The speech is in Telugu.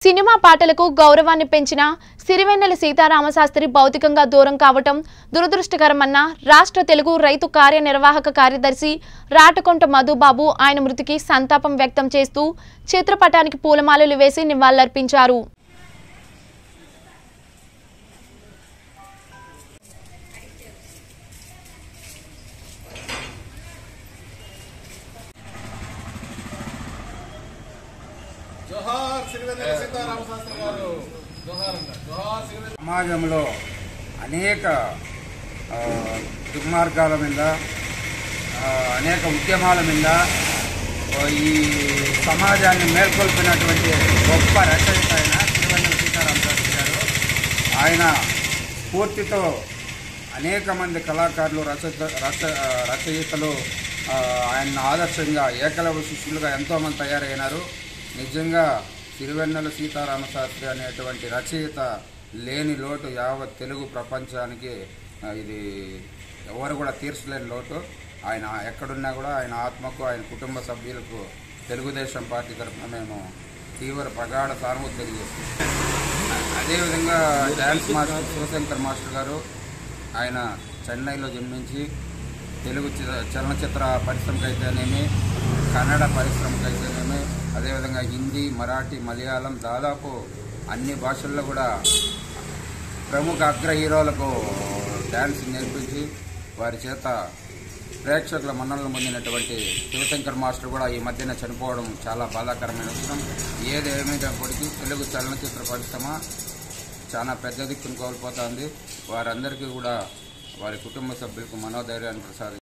సినిమా పాటలకు గౌరవాన్ని పెంచిన సిరివెన్నెల సీతారామశాస్త్రి భౌతికంగా దూరం కావటం దురదృష్టకరమన్న రాష్ట్ర తెలుగు రైతు కార్యనిర్వాహక కార్యదర్శి రాటకొంట మధుబాబు ఆయన మృతికి సంతాపం వ్యక్తం చేస్తూ చిత్రపటానికి పూలమాలలు వేసి నివాళులర్పించారు. సమాజంలో అనేక దుర్మార్గాల మీద అనేక ఉద్యమాల మీద ఈ సమాజాన్ని మేల్కొల్పినటువంటి గొప్ప రచయిత ఆయన సిరివెన్నెల సీతారామశాస్త్రి గారు. ఆయన స్ఫూర్తితో అనేక మంది కళాకారులు రచయితలు ఆయన ఆదర్శంగా ఏకలవ్య శిష్యులుగా ఎంతోమంది తయారైనారు. నిజంగా సిరివెన్నెల సీతారామశాస్త్రి అనేటువంటి రచయిత లేని లోటు యావత్ తెలుగు ప్రపంచానికి ఇది ఎవరు కూడా తీర్చలేని లోటు. ఆయన ఎక్కడున్నా కూడా ఆయన ఆత్మకు ఆయన కుటుంబ సభ్యులకు తెలుగుదేశం పార్టీ తరఫున మేము తీవ్ర ప్రగాఢ సానుభూతి తెలియజేస్తున్నాం. అదేవిధంగా డ్యాన్స్ మాస్టర్ శివశంకర్ మాస్టర్ గారు ఆయన చెన్నైలో జన్మించి తెలుగు చలనచిత్ర పరిశ్రమకు అయితేనేమి, కన్నడ పరిశ్రమకు అయితేనేమి, అదేవిధంగా హిందీ, మరాఠీ, మలయాళం దాదాపు అన్ని భాషల్లో కూడా ప్రముఖ అగ్ర హీరోలకు డ్యాన్స్ నేర్పించి వారి చేత ప్రేక్షకుల మన్ననలు పొందినటువంటి శివశంకర్ మాస్టర్ కూడా ఈ మధ్యన చనిపోవడం చాలా బాధాకరమైన విషయం. ఏదేమైనప్పటికీ తెలుగు చలనచిత్ర పరిశ్రమ చాలా పెద్ద దిక్కును కోల్పోతుంది. వారందరికీ కూడా వారి కుటుంబ సభ్యులకు మనోధైర్యాన్ని ప్రసాదించారు.